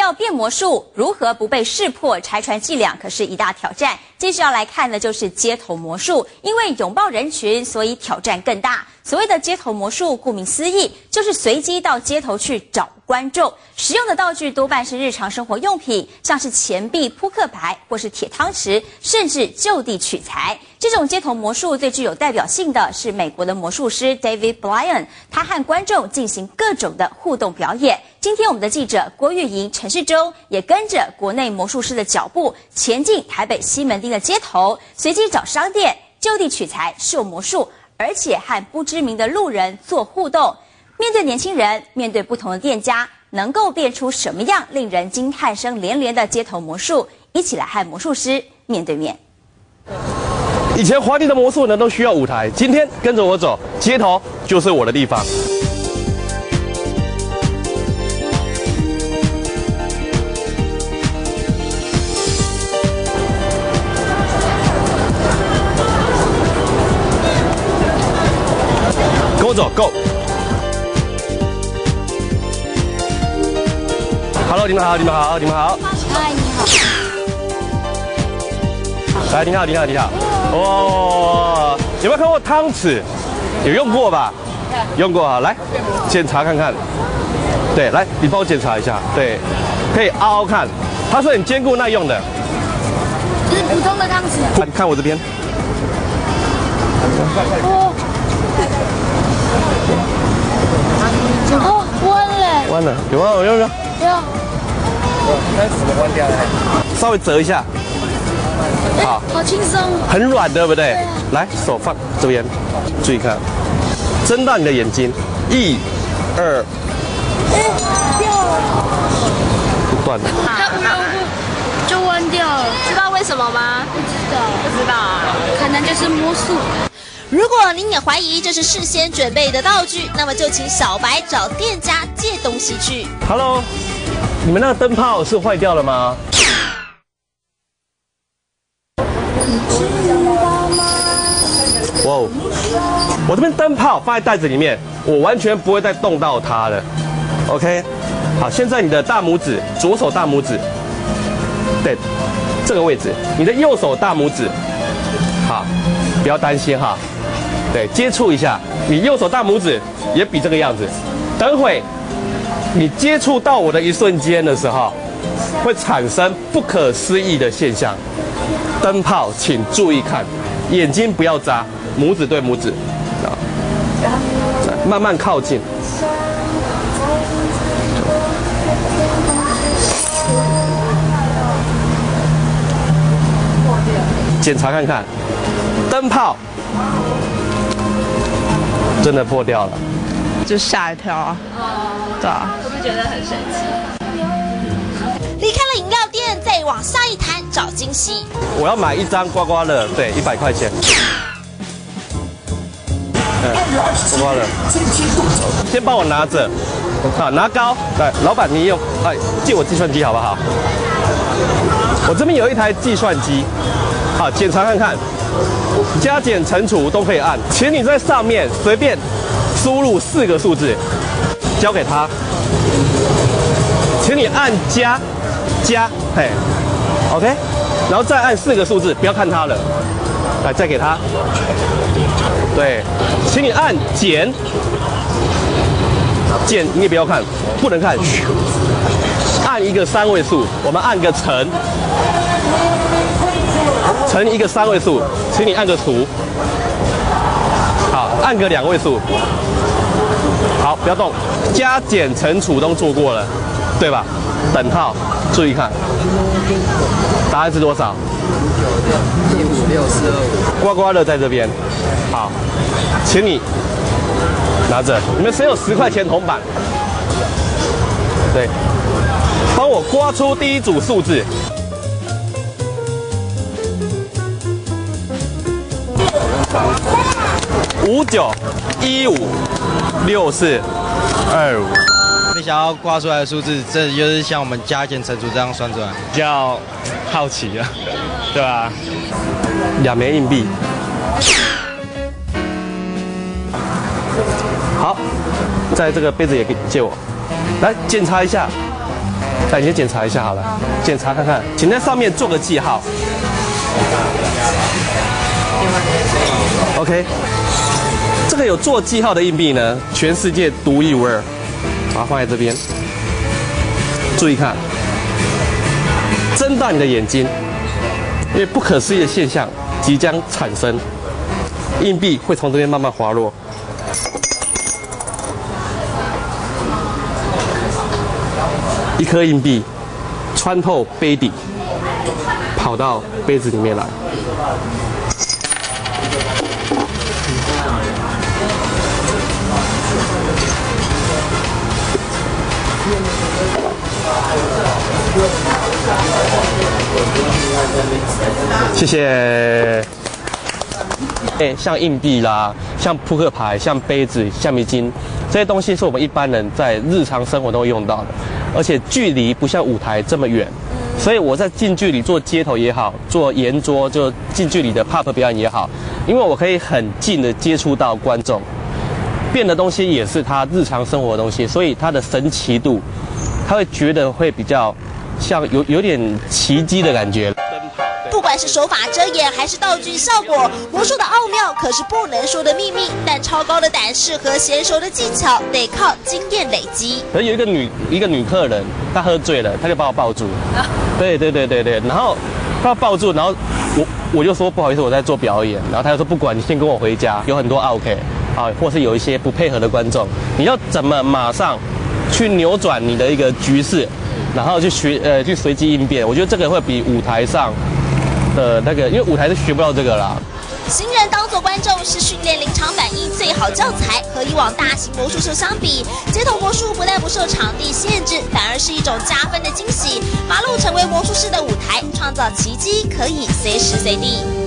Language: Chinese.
要变魔术，如何不被识破拆穿伎俩，可是一大挑战。接着要来看的就是街头魔术，因为拥抱人群，所以挑战更大。所谓的街头魔术，顾名思义，就是随机到街头去找观众。使用的道具多半是日常生活用品，像是钱币、扑克牌或是铁汤匙，甚至就地取材。这种街头魔术最具有代表性的是美国的魔术师 David Blaine， 他和观众进行各种的互动表演。今天我们的记者郭玉莹、陈世洲也跟着国内魔术师的脚步，前进台北西门町的街头，随机找商店，就地取材秀魔术，而且和不知名的路人做互动。面对年轻人，面对不同的店家，能够变出什么样令人惊叹声连连的街头魔术？一起来和魔术师面对面。 以前华丽的魔术呢都需要舞台，今天跟着我走，街头就是我的地方。跟我走 ，Go。Hello， 你们好，你们好，你们好。 嗨，你好。 来，你好，你好，你好。哦，有没有看过汤匙？有用过吧？用过啊，来检查看看。对，来，你帮我检查一下。对，可以凹凹看，它是很坚固耐用的。 就是普通的汤匙。 看我这边。 哦，弯了。 弯了，有吗？有没有？ 有。 那怎么弯掉了？ 稍微折一下。好， 好轻松。 很软，对不对？ 对啊。 来，手放这边，注意看，睁大你的眼睛，一、二， 掉了。 断了。 它无缘无故就弯掉了， 知道为什么吗？不知道啊， 可能就是魔术。 如果您也怀疑这是事先准备的道具，那么就请小白找店家借东西去。 Hello， 你们那个灯泡是坏掉了吗？哇哦，我这边灯泡放在袋子里面，我完全不会再动到它了。OK， 好，现在你的大拇指，左手大拇指，对，这个位置，你的右手大拇指，好，不要担心哈。对，接触一下，你右手大拇指也比这个样子。等会你接触到我的一瞬间的时候，会产生不可思议的现象。灯泡请注意看，眼睛不要眨，拇指对拇指，啊，慢慢靠近。检查看看，灯泡真的破掉了， 就吓一跳啊！对啊， 会不会觉得很神奇？离开了饮料店，再往下一摊找惊喜。 我要买一张刮刮乐，对，100块钱。刮刮乐，先帮我拿着，好，拿高。来，老板你用，借我计算机好不好？我这边有一台计算机，好，检查看看，加减乘除都可以按，请你在上面随便输入4个数字，交给他，请你按加，嘿 ，OK， 然后再按4个数字，不要看它了，来再给他，对，请你按减，你也不要看，不能看，按一个3位数，我们按个乘一个3位数，请你按个除，好，按个2位数，好，不要动，加减乘除都做过了，对吧？等号，注意看，答案是多少？156,425。刮刮乐在这边，好，请你拿着。你们谁有10块钱铜板？对，帮我刮出第一组数字。59156425。 没想到刮出来的数字，这就是像我们加减乘除这样算出来，比较好奇了，对吧 ？2枚硬币。好，在这个杯子也给借我，来检查一下。 来，你先检查一下好了，检查看看，请在上面做个记号。OK， 这个有做记号的硬币呢，全世界独一无二。把它放在这边，注意看，睁大你的眼睛，因为不可思议的现象即将产生，硬币会从这边慢慢滑落。一颗硬币穿透杯底，跑到杯子里面来。谢谢。像硬币啦，像扑克牌，像杯子、橡皮筋，这些东西是我们一般人在日常生活都会用到的，而且距离不像舞台这么远，所以我在近距离做街头也好，做圆桌就近距离的 pop 表演也好，因为我可以很近的接触到观众，变的东西也是他日常生活的东西，所以它的神奇度，他会觉得会比较像有点奇迹的感觉。 不管是手法遮掩还是道具效果，魔术的奥妙可是不能说的秘密。但超高的胆识和娴熟的技巧，得靠经验累积。 可是有一个女客人，她喝醉了，她就把我抱住。对，然后她抱住，然后我就说不好意思，我在做表演。然后她就说不管，你先跟我回家。有很多 OK 啊，或是有一些不配合的观众，你要怎么马上去扭转你的一个局势，然后去随机应变。我觉得这个会比舞台上的那个，因为舞台是学不到这个啦。 新人当作观众是训练临场反应最好教材。和以往大型魔术秀相比，街头魔术不但不受场地限制，反而是一种加分的惊喜。马路成为魔术师的舞台，创造奇迹可以随时随地。